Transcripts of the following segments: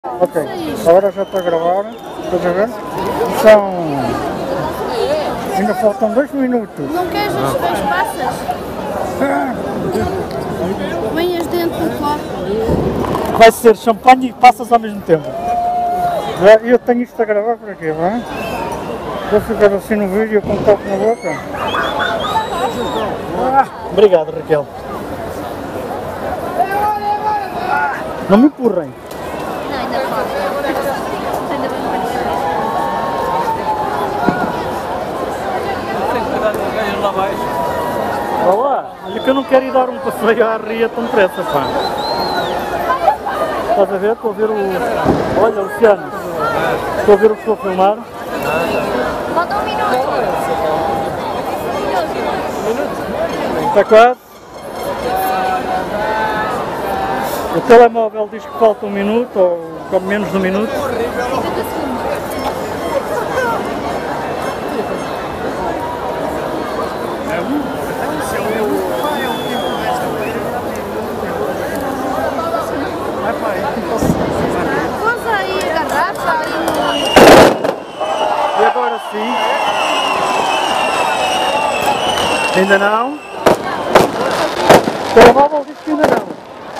Ok, agora já está a gravar, estás a ver? São... ainda faltam 2 minutos. Não queres as passas? Venhas dentro do copo. Vai ser champanhe e passas ao mesmo tempo. Eu tenho isto a gravar por aqui, não é? Vou ficar assim no vídeo com um copo na boca. Obrigado, Raquel. Não me empurrem. Não, ainda falta. Olá, olha que eu não quero ir dar um passeio à ria tão depressa, pá. Estás a ver? Estou a ver o... Olha, Luciano. Estou a ver o que estou a filmar. Falta um minuto. Está quase. O telemóvel diz que falta 1 minuto, ou menos de 1 minuto. Pôs aí a garrafa ali E agora sim. Ainda não. O telemóvel diz que ainda não.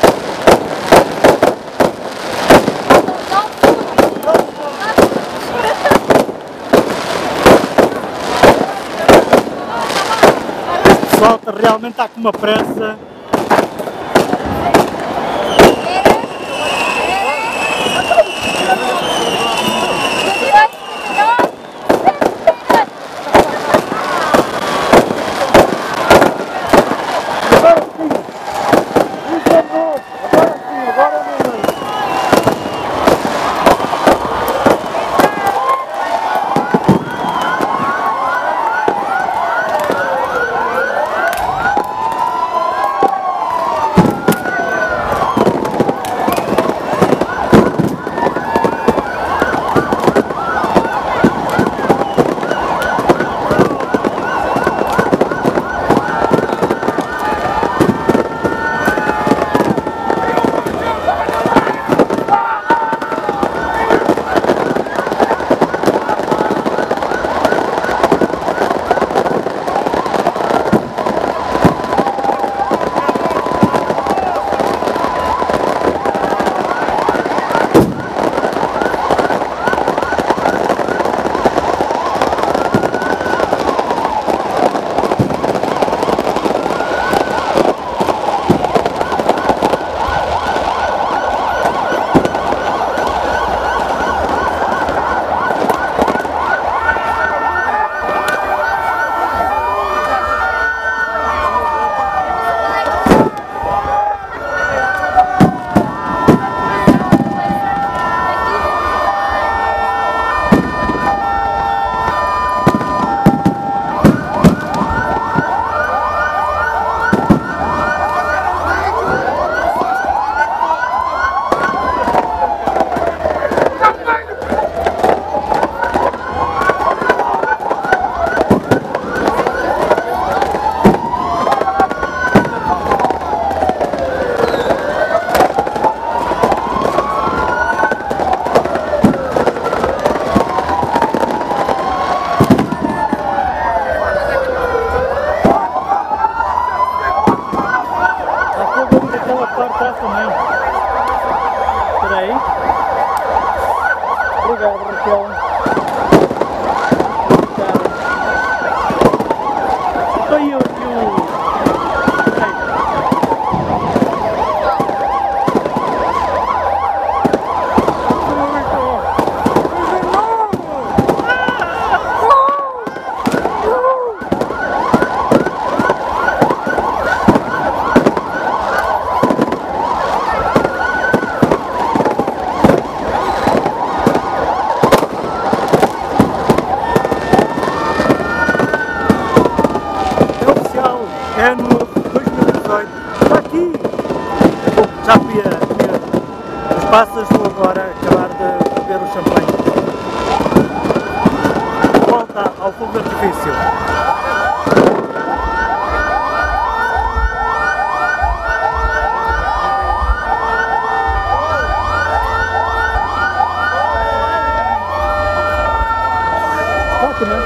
O pessoal realmente está com uma pressa. Obrigado, Raquel. Então e o... É no 2018, está aqui! Já fui a comer as passas, vou agora acabar de beber o champanhe. Volta ao fogo de artifício. isto, né?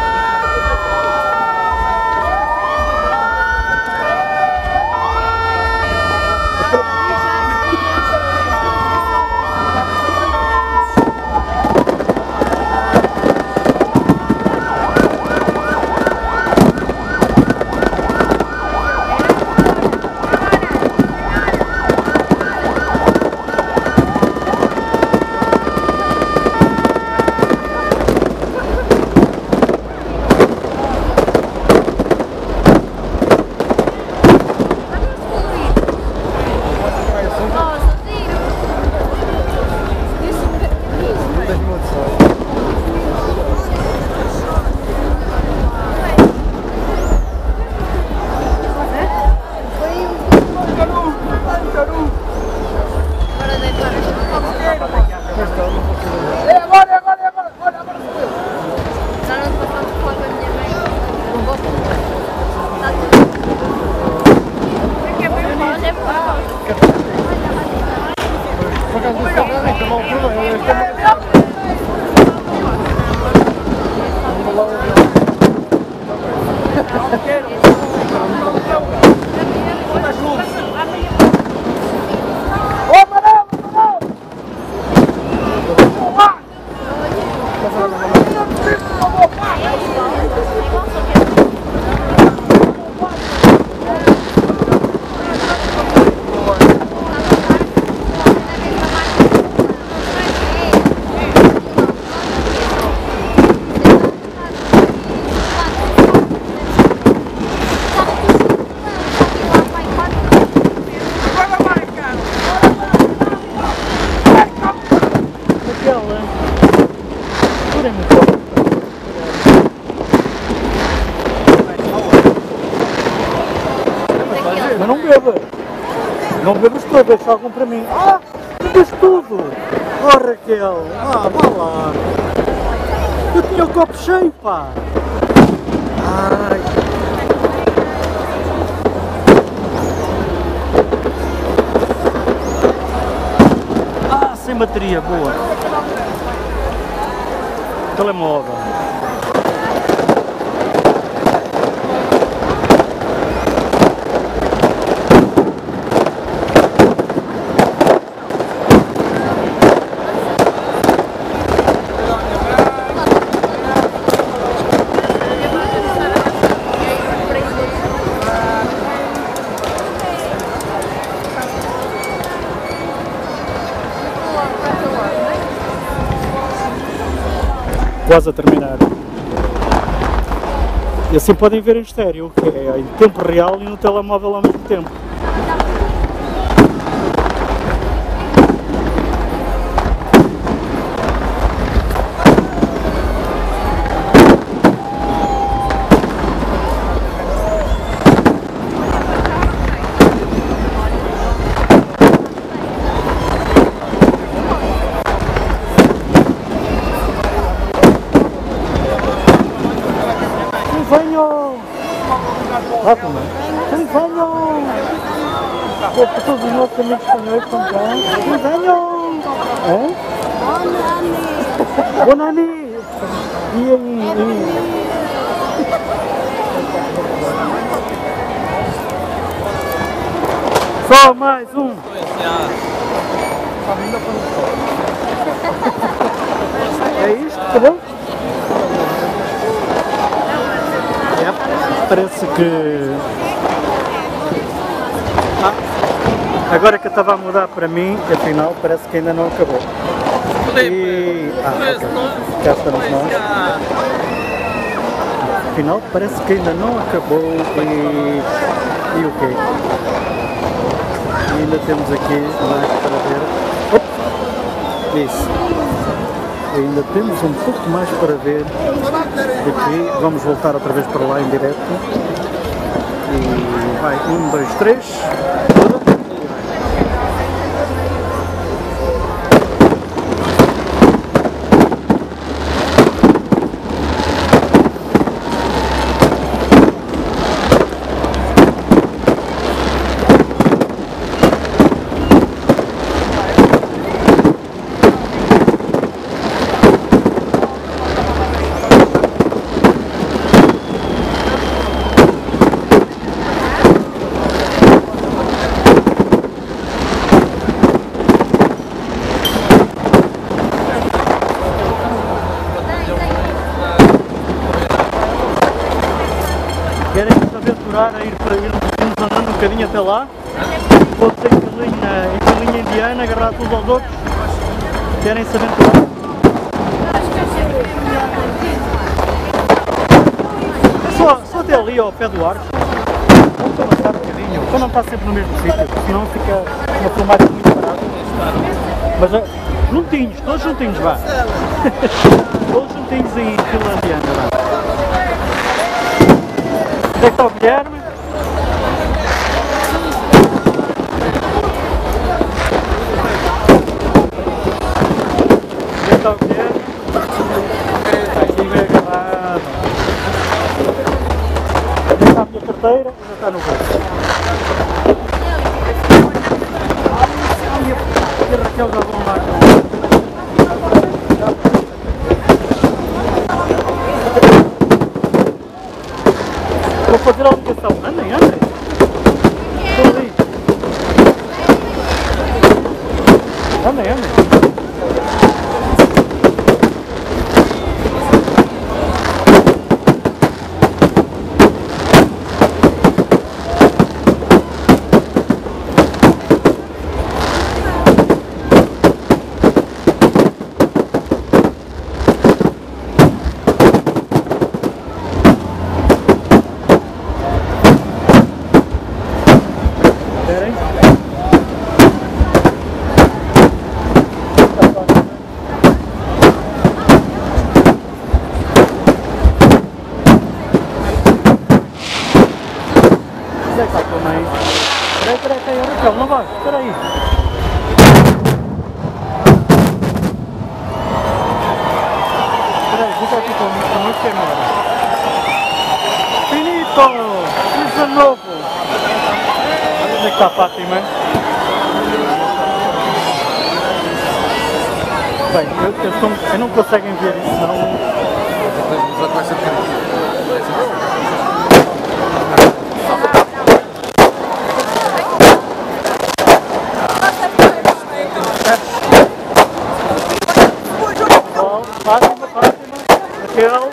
Mas não beba. Não bebas tudo, deixa algum para mim. Ah, bebes tudo. Oh Raquel, vá lá. Eu tinha o copo cheio, pá. Ai. Sem bateria, boa. Telemóvel. Quase a terminar. E assim podem ver em estéreo, que é em tempo real e no telemóvel ao mesmo tempo. Venham! Rápido, venham! Para todos os nossos amigos espanhóis estão cá. Venham! É? Bonani! E aí? Só mais um! É isto, acabou? Parece que... agora que eu estava a mudar para mim, afinal parece que ainda não acabou. E... cá estamos nós. Afinal parece que ainda não acabou e o quê? E ainda temos aqui mais para ver. Opa! Isso. Ainda temos um pouco mais para ver daqui. Vamos voltar outra vez para lá em direto. E vai, 1, 2, 3. demorar a irmos andando um bocadinho até lá. Outros em linha indiana, agarrados uns aos outros, querem se aventurar. Só até ali ao pé do arco. Vamos avançar um bocadinho, para não estar sempre no mesmo sítio, senão fica uma filmagem muito parada. Mas juntinhos, todos juntinhos, vá. Todos juntinhos em fila indiana, vá. Onde é que está o Guilherme? Onde é que está o Guilherme? Está aqui bem agarrado. Onde está a minha carteira? Já está no bolso. E a Raquel já vão lá. Vou fazer a ligação. Andem, andem. Estou ali. Andem, andem. Peraí, Raquel, não vai, espera aí. Espera aí, fica aqui comigo que é melhor. Finito! Isso é novo! Onde é que está a Fátima? Bem, eu não conseguem ver isso, não. Fátima, Raquel.